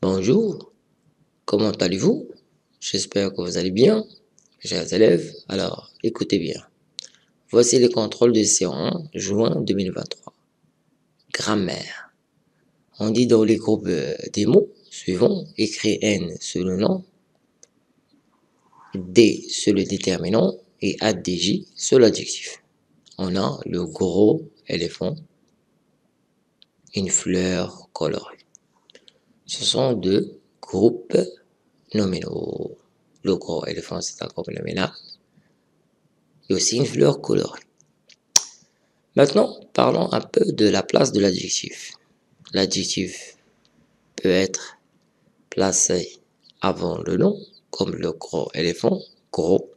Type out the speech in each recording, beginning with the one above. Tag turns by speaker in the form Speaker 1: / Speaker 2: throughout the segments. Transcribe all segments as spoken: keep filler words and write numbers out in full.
Speaker 1: Bonjour, comment allez-vous? J'espère que vous allez bien, chers élèves. Alors, écoutez bien. Voici les contrôles de séance juin deux mille vingt-trois. Grammaire. On dit dans les groupes des mots suivants, écrit N sur le nom, D sur le déterminant et A D J sur l'adjectif. On a le gros éléphant, une fleur colorée. Ce sont deux groupes nominaux. Le gros éléphant, c'est un groupe nominal. Et aussi une fleur colorée. Maintenant, parlons un peu de la place de l'adjectif. L'adjectif peut être placé avant le nom, comme le gros éléphant, gros,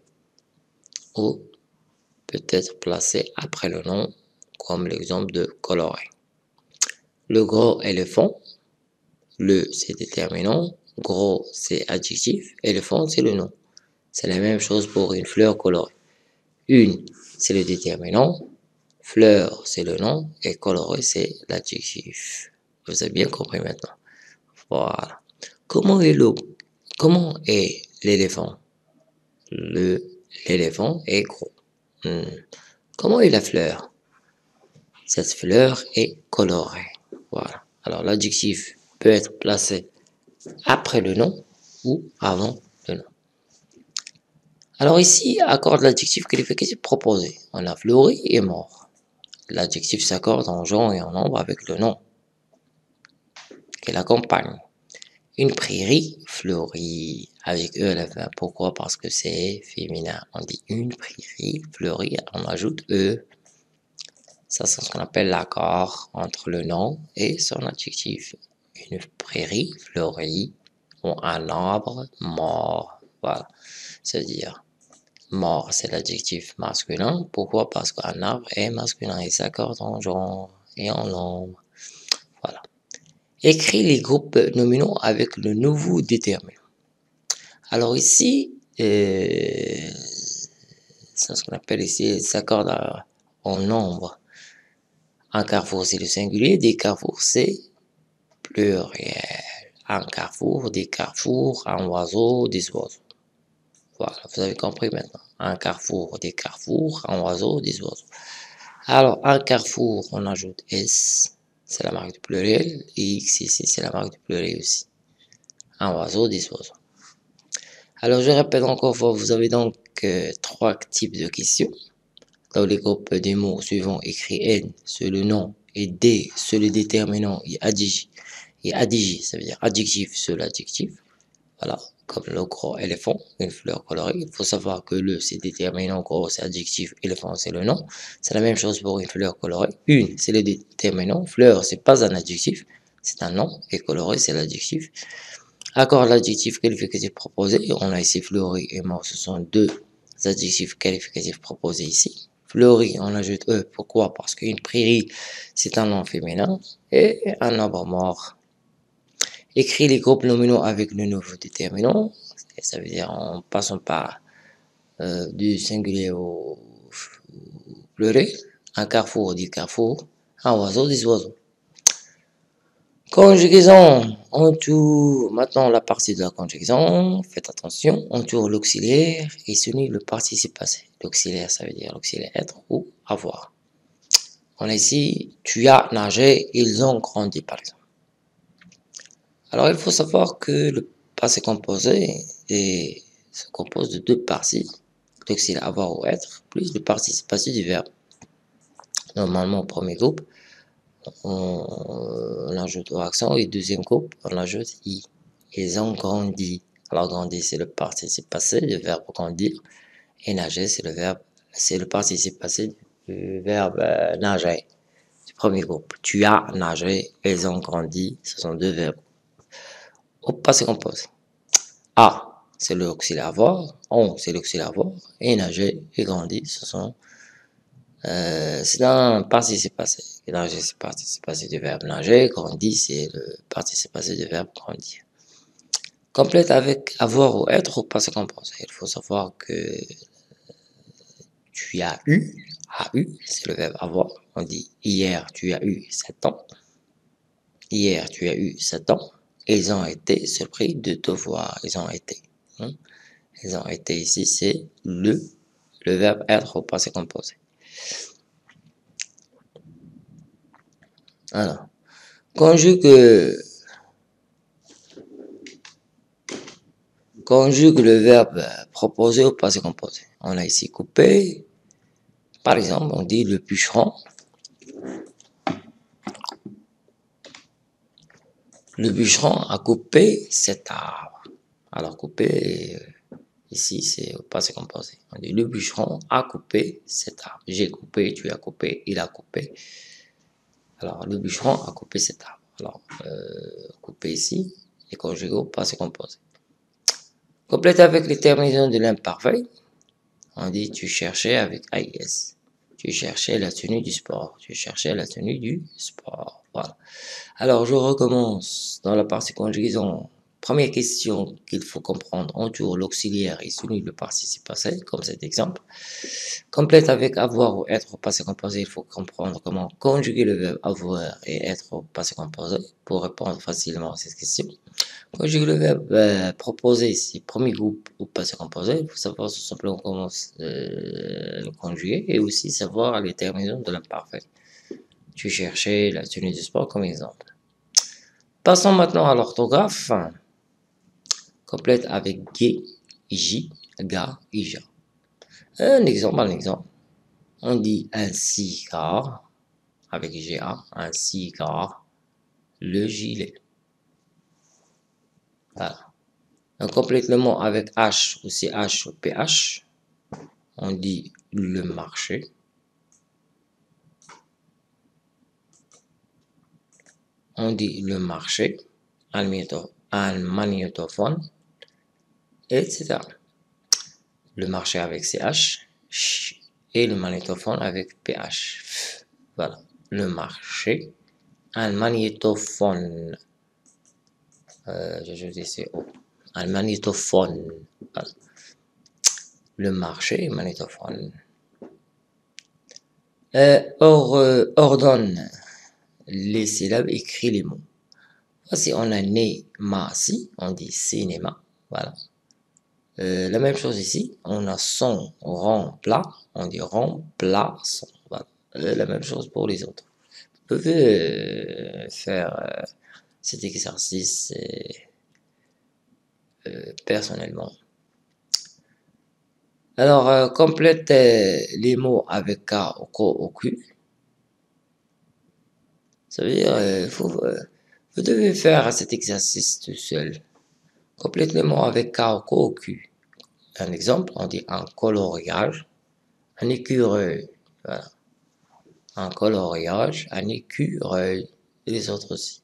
Speaker 1: ou peut être placé après le nom, comme l'exemple de coloré. Le gros éléphant, le c'est déterminant, gros c'est adjectif, éléphant c'est le nom. C'est la même chose pour une fleur colorée. Une, c'est le déterminant, fleur, c'est le nom, et coloré, c'est l'adjectif. Vous avez bien compris maintenant. Voilà. Comment est le, comment est l'éléphant? Le, l'éléphant est gros. Hmm. Comment est la fleur? Cette fleur est colorée. Voilà. Alors, l'adjectif peut être placé après le nom ou avant le nom. Alors ici, accorde l'adjectif qualificatif proposé. On a fleuri et mort. L'adjectif s'accorde en genre et en nombre avec le nom qui l'accompagne. Une prairie fleurie avec E à la fin. Pourquoi? Parce que c'est féminin. On dit une prairie fleurie, on ajoute E. Ça, c'est ce qu'on appelle l'accord entre le nom et son adjectif. Une prairie fleurie ou un arbre mort. Voilà. C'est-à-dire, mort, c'est l'adjectif masculin. Pourquoi? Parce qu'un arbre est masculin. Il s'accorde en genre et en nombre. Voilà. Écris les groupes nominaux avec le nouveau déterminant. Alors ici, euh, c'est ce qu'on appelle ici, s'accorde en nombre. Un carrefour, c'est le singulier, des carrefours, c'est pluriel. Un carrefour, des carrefours, un oiseau, des oiseaux. Voilà, vous avez compris maintenant. Un carrefour, des carrefours, un oiseau, des oiseaux. Alors, un carrefour, on ajoute S, c'est la marque du pluriel, et X ici, c'est la marque du pluriel aussi. Un oiseau, des oiseaux. Alors, je répète encore une fois, vous avez donc euh, trois types de questions. Dans les groupes des mots suivants, écrit N sur le nom et D sur le déterminant et A D J. Et A D J, ça veut dire adjectif sur l'adjectif. Voilà, comme le gros éléphant, une fleur colorée. Il faut savoir que le c'est déterminant, gros c'est adjectif, éléphant c'est le nom. C'est la même chose pour une fleur colorée. Une, c'est le déterminant. Fleur, c'est pas un adjectif, c'est un nom. Et coloré, c'est l'adjectif. Accord l'adjectif qualificatif proposé. On a ici fleuri et mort. Ce sont deux adjectifs qualificatifs proposés ici. Fleuri, on ajoute E. Pourquoi? Parce qu'une prairie, c'est un nom féminin. Et un arbre mort. Écris les groupes nominaux avec le nouveau déterminant. Ça veut dire en passant par euh, du singulier au pluriel. Un carrefour dit carrefour. Un oiseau dit oiseau. Conjugaison, on tourne maintenant la partie de la conjugaison, faites attention, on tourne l'auxiliaire et s'unit le participe passé. L'auxiliaire, ça veut dire l'auxiliaire être ou avoir. On a ici, tu as nagé, ils ont grandi par exemple. Alors il faut savoir que le passé composé est, se compose de deux parties, l'auxiliaire avoir ou être, plus le participe passé du verbe. Normalement au premier groupe, on, on ajoute au accent et deuxième groupe, on ajoute i. Ils ont grandi. Alors grandi, c'est le participe passé du verbe grandir. Et nager, c'est le verbe, c'est le participe passé du verbe euh, nager. Du premier groupe. Tu as nagé, ils ont grandi. Ce sont deux verbes. Au passé composé. A, c'est l'auxiliaire avoir. On, c'est l'auxiliaire avoir. Et nager et grandi, ce sont Euh, c'est un participe passé. Et nager, c'est participe passé du verbe nager. Grandi, c'est le participe passé du verbe grandir. Complète avec avoir ou être au passé composé. Il faut savoir que tu as eu, a eu, c'est le verbe avoir. On dit hier, tu as eu sept ans. Hier, tu as eu sept ans. Ils ont été surpris de te voir. Ils ont été. Hein? Ils ont été ici, c'est le, le verbe être au passé composé. Alors, conjugue, conjugue le verbe proposé au passé composé. On a ici coupé. Par exemple, on dit le bûcheron. Le bûcheron a coupé cet arbre. Alors, couper, ici, c'est au passé composé. On dit le bûcheron a coupé cet arbre. J'ai coupé, tu as coupé, il a coupé. Alors, le bûcheron a coupé cet arbre. Alors, euh, couper ici est conjugué au passé composé. Complète avec les terminaisons de l'imparfait. On dit tu cherchais avec I S. Tu cherchais la tenue du sport. Tu cherchais la tenue du sport. Voilà. Alors, je recommence dans la partie conjugaison. Première question qu'il faut comprendre, entoure l'auxiliaire et s'unit le participe passé, comme cet exemple. Complète avec avoir ou être au passé composé, il faut comprendre comment conjuguer le verbe avoir et être au passé composé pour répondre facilement à cette question. Conjuguer le verbe euh, proposer, c'est premier groupe au passé composé, il faut savoir tout simplement comment euh, le conjuguer et aussi savoir les terminaisons de l'imparfait. Tu cherchais la tenue du sport comme exemple. Passons maintenant à l'orthographe. Complète avec G, J, Ga, Ija. Un exemple, un exemple. On dit un cigare avec G A, un cigare, le gilet. Voilà. On complète le mot avec H ou C H ou P H. On dit le marché. On dit le marché, un magnétophone, et cetera. Le marché avec C H et le magnétophone avec P H. Voilà. Le marché, un magnétophone. Euh, je dis c'est O. Un magnétophone. Voilà. Le marché, magnétophone. Euh, or, euh, ordonne les syllabes, écrit les mots. Voici, on a né, ma, si, on dit cinéma. Voilà. Euh, la même chose ici, on a son, rempla, on dit remplaçant. Voilà. Euh, la même chose pour les autres. Vous pouvez euh, faire euh, cet exercice euh, euh, personnellement. Alors, euh, complète euh, les mots avec K, O, K, O, Q. Ça veut dire, euh, faut, euh, vous devez faire cet exercice tout seul. Complète les mots avec K, O, K, O, Q. Un exemple, on dit un coloriage, un écureuil. Voilà. Un coloriage, un écureuil. Et les autres aussi.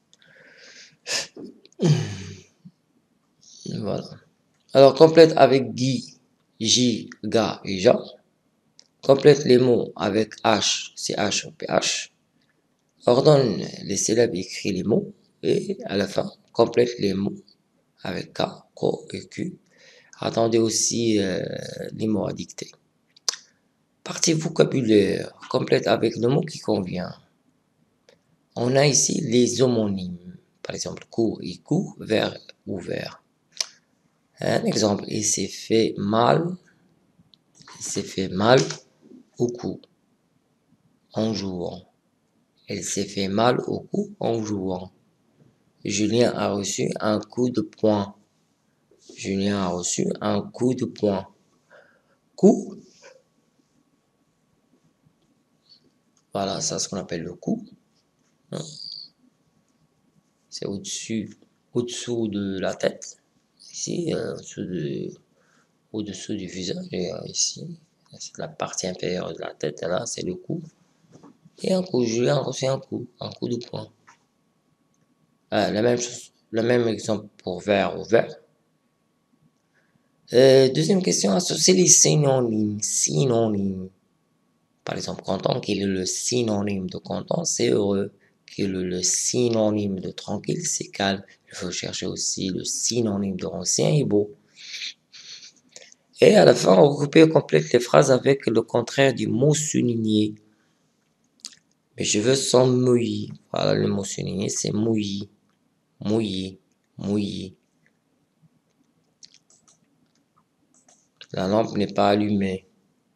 Speaker 1: Voilà. Alors, complète avec Guy, J, Ga et Ja. Complète les mots avec H, C H ou P H. Ordonne les syllabes, écrit les mots. Et à la fin, complète les mots avec K, Ko et Q. Attendez aussi euh, les mots à dicter. Partie vocabulaire, complète avec le mot qui convient. On a ici les homonymes. Par exemple, cou et cou, vers ou vers. Un exemple, il s'est fait mal. Il s'est fait mal au cou en jouant. Il s'est fait mal au cou en jouant. Julien a reçu un coup de poing. Julien a reçu un coup de poing. Coup. Voilà, ça c'est ce qu'on appelle le coup. C'est au-dessus, au-dessous de la tête. Ici, euh, au-dessous de, au-dessous du visage. Et euh, ici, c'est la partie inférieure de la tête. Et là, c'est le cou. Et un coup, Julien a reçu un coup, un coup de poing. Euh, la même chose, le même exemple pour vers ou vers. Euh, deuxième question, associer les synonymes. Synonymes. Par exemple, content, quel est le synonyme de content? C'est heureux. Quel est le synonyme de tranquille? C'est calme. Il faut chercher aussi le synonyme de ancien et beau. Et à la fin, on recoupe et complète les phrases avec le contraire du mot souligné. Mes cheveux sont mouillés. Voilà, le mot souligné, c'est mouillé. Mouillé. mouillé. La lampe n'est pas allumée.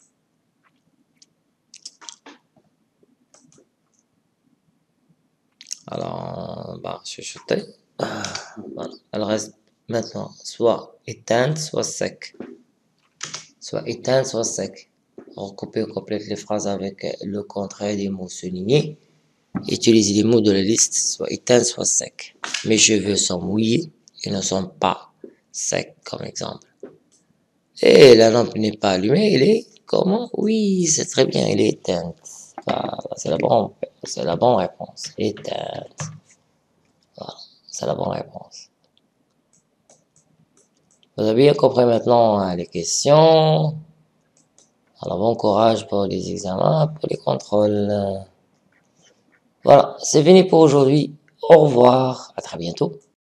Speaker 1: Alors, on va chuchoter. Ah, voilà. Elle reste maintenant soit éteinte, soit sec. Soit éteinte, soit sec. On copie ou complète les phrases avec le contraire des mots soulignés. Utilisez les mots de la liste, soit éteinte, soit sec. Mes cheveux sont mouillés et ne sont pas secs, comme exemple. Et la lampe n'est pas allumée, elle est comment? Oui, c'est très bien, elle est éteinte. Voilà, c'est la bonne, c'est la bonne réponse. Éteinte. Voilà, c'est la bonne réponse. Vous avez bien compris maintenant les questions. Alors, bon courage pour les examens, pour les contrôles. Voilà, c'est fini pour aujourd'hui. Au revoir, à très bientôt.